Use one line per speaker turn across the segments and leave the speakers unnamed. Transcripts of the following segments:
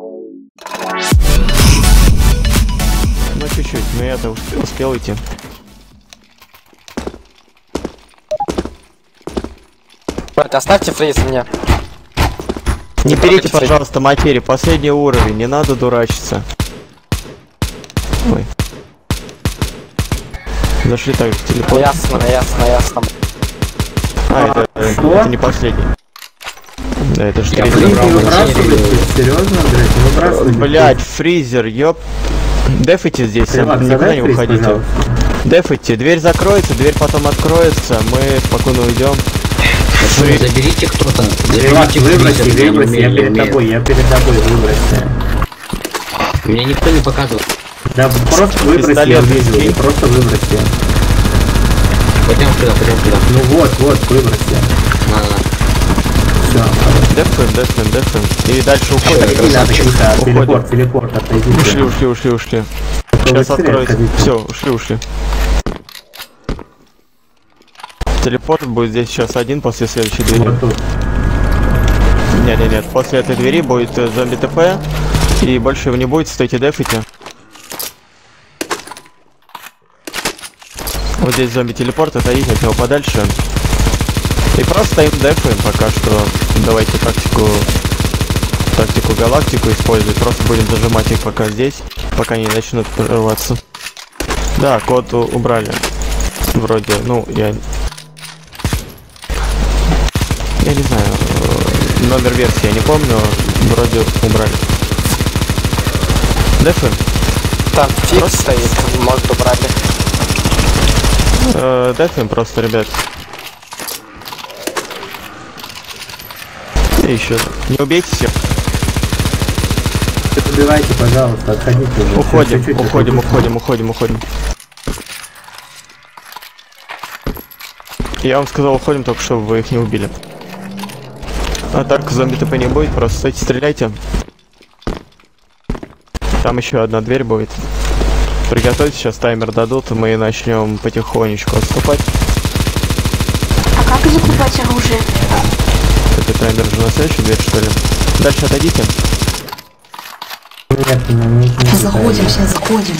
Ну чуть-чуть, но я-то успел идти.
Оставьте фриз мне.
Не берите, пожалуйста, материи, последний уровень, не надо дурачиться. Ой. Зашли так в телефон.
Ясно.
Это не последний. Да, это же
Серьезно, блядь, не выбрасывайте.
Блять, фризер, ёп. Дефайте здесь, никуда не уходите. Дефайте, дверь закроется, дверь потом откроется, мы спокойно уйдем.
Заберите кто-то.
Выброси, я перед тобой, выброси.
Меня никто не показывал.
Да просто выброси, я увидел, просто выброси.
Пойдем туда.
Ну вот, выброси. Все.
Дефаем. И дальше уходим.
Телепорт, отойдите.
Ушли. Сейчас откроется. Все, ушли. Телепорт будет здесь сейчас один после следующей двери.
Вот тут.
Нет. После этой двери будет зомби ТП. И больше его не будет, стойте дефите. Вот здесь зомби телепорт, отойдите от него подальше. И просто стоим дефаем пока что. Давайте тактику галактику использовать. Просто будем зажимать их пока здесь, пока не начнут прорываться. Да, код убрали. Вроде, ну, я не знаю, номер версии я не помню, вроде убрали. Дефаем?
Там фикс стоит, может убрали.
Дефаем просто, ребят. И еще. Не убейте всех.
Убивайте, пожалуйста, отходите уже.
Уходим. Я вам сказал, уходим, только чтобы вы их не убили. А так зомби ТП не будет, просто стойте, стреляйте. Там еще одна дверь будет. Приготовьтесь, сейчас таймер дадут, мы начнем потихонечку отступать.
А как закупать оружие?
Это таймер же на следующую дверь, что ли? Дальше отойдите.
Нет,
Заходим.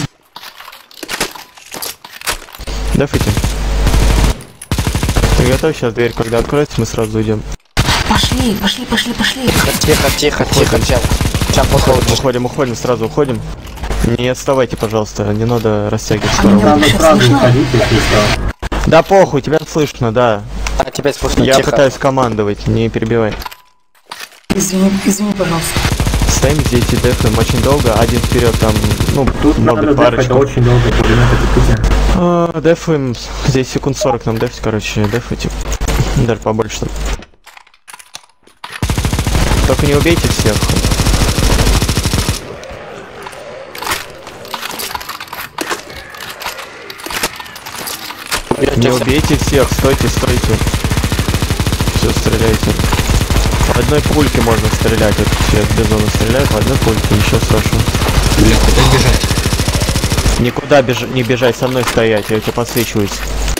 Дефайте. Приготовь, сейчас дверь, когда откроется, мы сразу уйдем.
Пошли.
Тихо, сейчас
Уходим, сразу уходим. Не отставайте, пожалуйста, не надо растягивать
А
сторону.
меня
сразу
слышно?
уходите, если что.
Да похуй, тебя слышно, да.
А тебя слышно,
Я
тихо.
пытаюсь командовать, не перебивай.
Извини, пожалуйста.
Стоим здесь и дефаем очень долго, один вперед там, ну,
Тут
может
надо
быть,
дефать,
парочку.
это очень долго, пулемет
Дефаем, здесь секунд 40 нам дефать, короче, дефайте. Даже побольше там. Только не убейте всех. Не убейте всех, стойте. Все, стреляйте. В одной пульке можно стрелять, вот сейчас безумно стреляют, в одной пульке, еще срошу.
Бля, куда бежать?
Никуда не бежать, со мной стоять, я тебе подсвечиваюсь.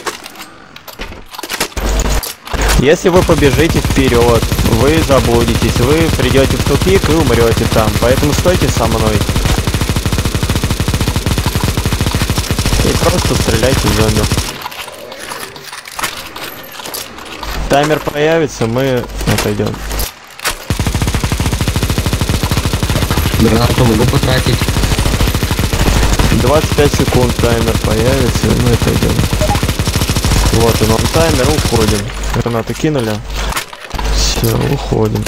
Если вы побежите вперед, вы заблудитесь, вы придете в тупик и умрете там, поэтому стойте со мной. И просто стреляйте в зомби. Таймер появится, мы отойдем.
Гранату могу потратить.
25 секунд таймер появится, и мы отойдем. Вот он таймер, уходим. Гранаты кинули. Все, уходим.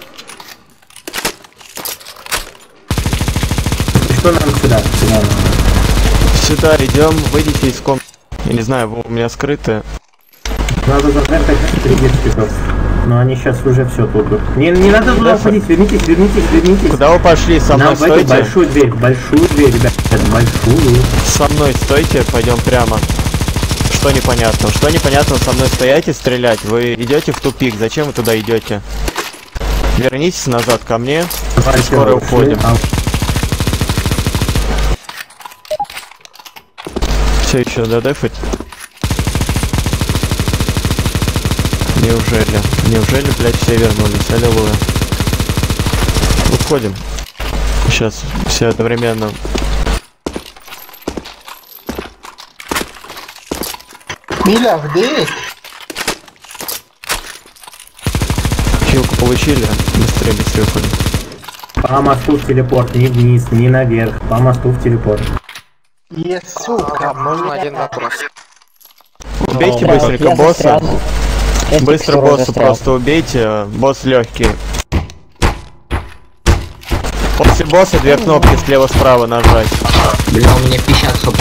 Что нам сюда?
Сюда идем, выйдите из комнаты. Я не знаю, вы у меня скрыты.
Надо закрыть 3 герчиков. Но они сейчас уже все тут. Не надо туда уходить, вернитесь.
Куда вы пошли? Со мной
Нам в эту
стойте.
большую дверь, ребят, большую.
Со мной стойте, пойдем прямо. Что непонятно, со мной стоять и стрелять. Вы идете в тупик, зачем вы туда идете? Вернитесь назад ко мне. Скоро уходим. Все еще додефать? Неужели, блядь, все вернулись? Аллилуйя. Уходим. Сейчас все одновременно.
Миля, где?
Хилку получили, быстрее уходим.
По мосту в телепорт, не вниз, не наверх. По мосту в телепорт.
Сука,
Можно один вопрос.
Убейте быстренько босса. Быстро босса просто убейте. Босс легкий. После босса две кнопки слева-справа нажать.
Бля, у меня 50 хп.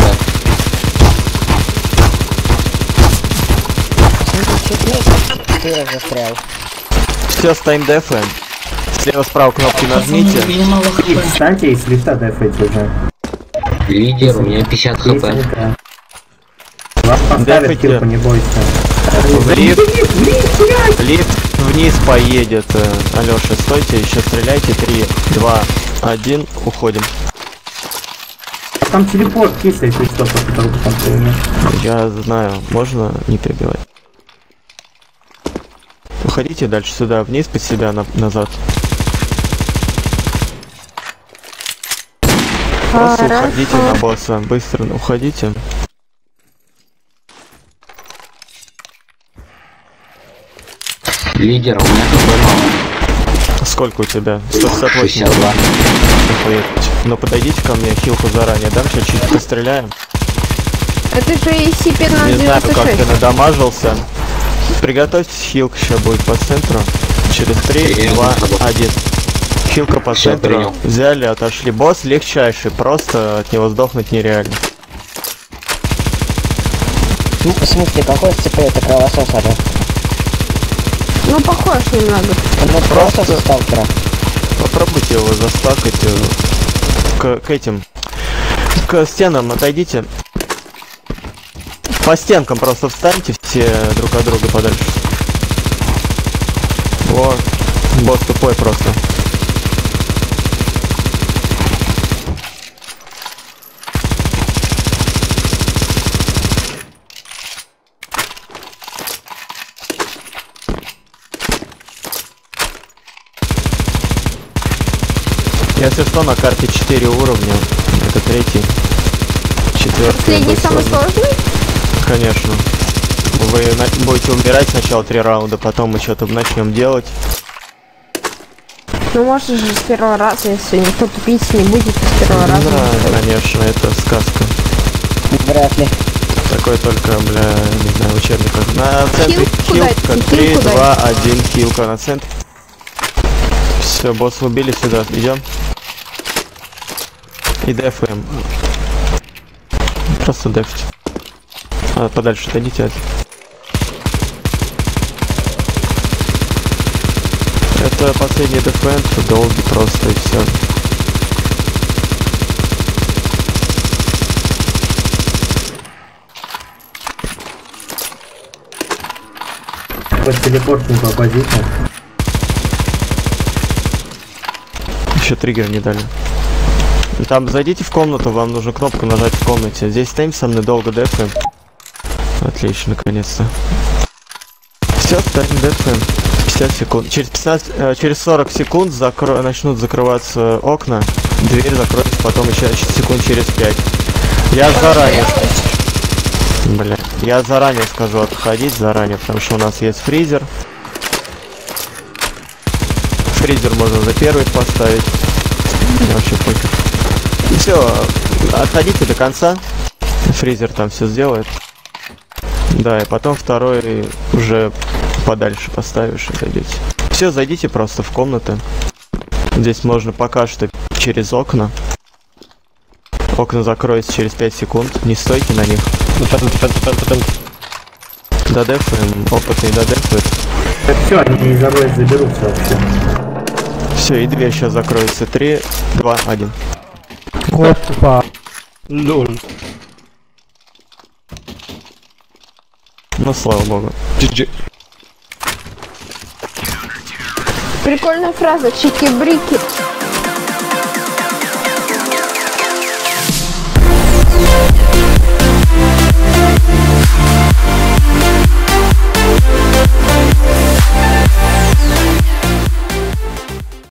Все, стоим дефаем. Слева-справа кнопки нажмите.
Мне мало хп.
Встаньте и с лифта дефайте уже.
Лидер, у меня 50
Если
хп.
не так. Вас поставят
Дефайте.
хилку, не бойся.
В лифт. Лифт вниз поедет. Алёша, стойте, еще стреляйте. 3, 2, 1, уходим.
Там телепорт есть, если что, по которому там нет.
Я знаю, можно не перебивать. Уходите дальше сюда, вниз под себя, назад. Просто уходите на босса, быстро уходите.
Лидер, у меня хп мало.
Сколько у тебя? 168.
62.
Ну подойдите ко мне, хилку заранее дам, сейчас чуть постреляем.
Это же
Не знаю, как ты
IC-1596.
надамажился. Приготовьтесь, хилка сейчас будет по центру. Через 3,
Я
2,
не забыл.
1. Хилка по
Всё,
центру.
принял.
Взяли, отошли. Босс легчайший, просто от него сдохнуть нереально.
Ну, в смысле, какой СЦП это кровосос, да?
Ну, похож немного.
Ну, просто со сталкера.
Попробуйте его застакать к этим. К стенам отойдите. По стенкам просто встаньте все друг от друга подальше. Во, босс тупой просто. Если что, на карте 4 уровня. Это третий. Четвертый.
Последний самый сложный?
Конечно. Вы будете умирать сначала 3 раунда, потом мы что-то начнем делать.
Ну, может же с первого раза, если никто тупить не будет, то с первого раза.
Да, конечно, это сказка.
Вряд ли.
Такое только, бля, не знаю, в учебниках. На центре
Хилку дайте,
хилка. 3,
хилку
2, 1, хилка на центре. Все, босса убили, сюда идем. И дефаем. Просто дефать. Подальше отойдите. Это последний дефенд, долгий просто и все.
Под телепорт не попадите.
Еще триггер не дали. Там зайдите в комнату, вам нужно кнопку нажать в комнате. Здесь стоим со мной долго дефаем. Отлично, наконец-то. Все, ставим дефаем. 50 секунд. Через 40 секунд начнут закрываться окна. Дверь закроется потом еще секунд через 5. Я заранее скажу отходить заранее, потому что у нас есть фризер. Фризер можно за первый поставить. Мне вообще пофиг. Все, отходите до конца. Фризер там все сделает. Да, и потом второй уже подальше поставишь и зайдете. Все, зайдите просто в комнаты. Здесь можно пока что через окна. Окна закроются через 5 секунд. Не стойте на них. Додефаем, опытный додефает.
Так все, они из оружия заберутся вообще.
Все, и дверь сейчас закроется. 3, 2, 1.
Опа.
Лоль. Ну, слава богу.
Прикольная фраза, чики-брики.